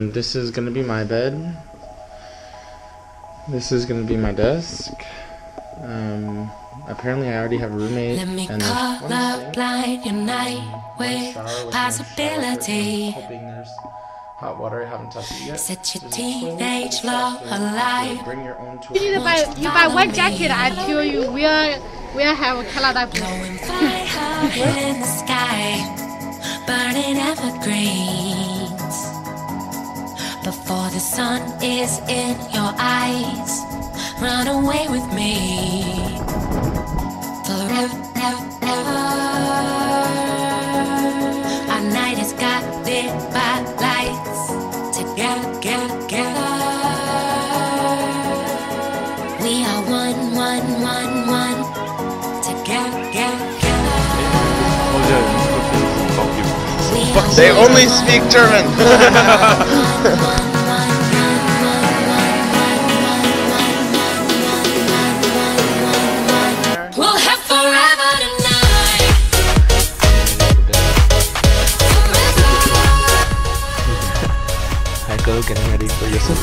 This is gonna be my bed. This is gonna be my desk. Apparently I already have a roommate. Let me call up blind your night with possibility. Hoping there's hot water. I haven't touched it yet. Set your teenage love alive. Bring your own tool. You buy one jacket until you will have Canada blue. Blowing fire in the sky, burning evergreens. Before the sun is in your eyes, run away with me. Forever, never, never. Our night has got lit by lights. Together, together, together. We are one, one, one, one. Together, together, together. They only speak German. We'll have forever tonight. I go getting ready for Yusuf.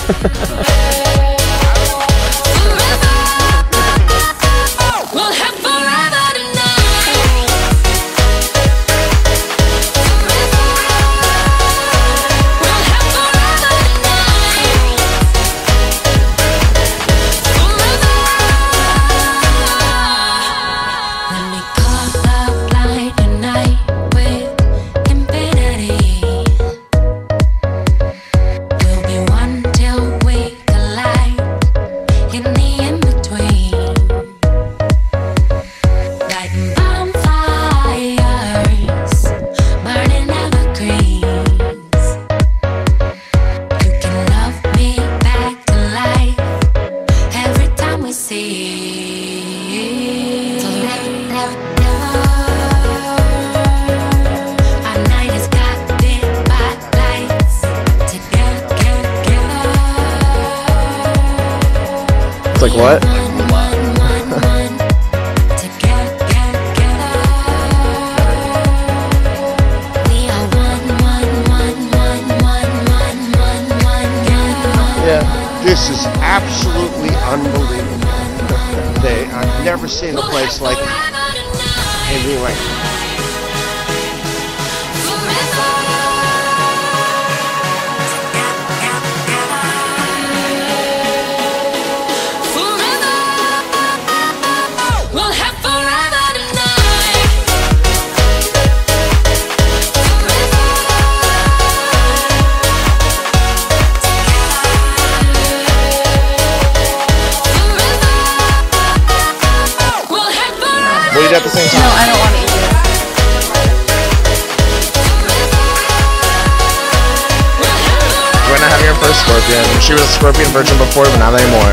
We'll have forever tonight. We'll have forever tonight. Let me call up blind tonight with infinity. We'll be one till we collide in the in-between. Lighting bonfires, burning evergreens. You can love me back to life every time we see. Forever, never, never. Our night has got lit by lights. Together, together, together. It's like what? One, one, one, one. Together, together, together. We are one, one, one, one, one, one, one, one, one. Yeah. This is absolutely unbelievable. I've never seen a place like anything like it. We'll have forever tonight. We'll have forever. We'll eat at the same time. No, I don't want to eat it. We're gonna have your first scorpion. She was a scorpion virgin before, but not anymore.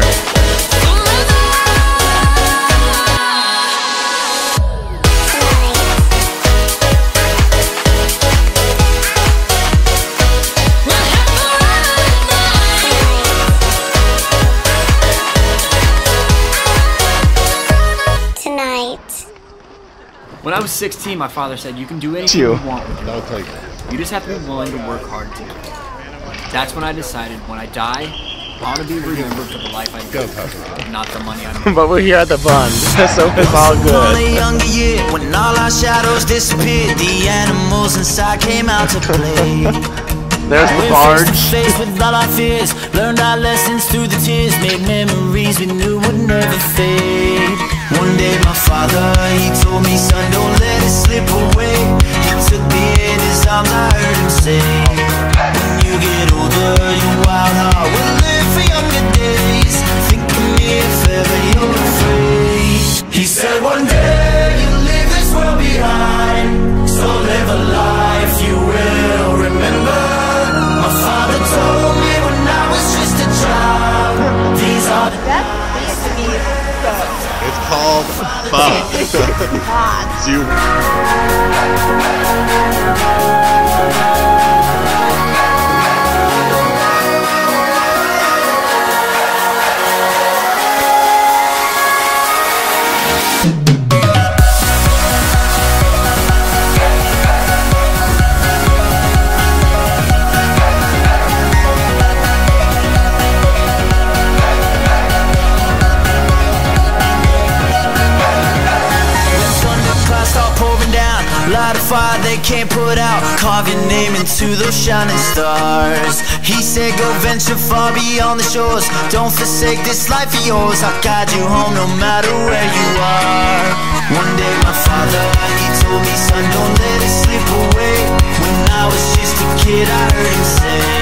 When I was 16, my father said, you can do anything you want with your life. You just have to be willing to work hard to do it. That's when I decided, when I die, I want to be remembered for the life I lived, not the money I made. But we're here at the Bund, so it's all good. Younger year, when all our shadows disappeared, the animals inside came out to play. There's the barge. Faced with all our fears, learned our lessons through the tears, made memories we knew would never fade. One day my father, he told me, son, don't let it slip away. He took me in his arms, I heard him say, when you get older, your wild heart will live for younger days. Think of me if ever you're afraid. He said, one day you'll leave this world behind, so live a life you will remember. My father told me when I was just a child, these are the It's called Bob. Zoo. foot out, carve your name into those shining stars. He said go venture far beyond the shores, don't forsake this life of yours. I'll guide you home no matter where you are. One day my father, he told me, son, don't let it slip away. When I was just a kid I heard him say,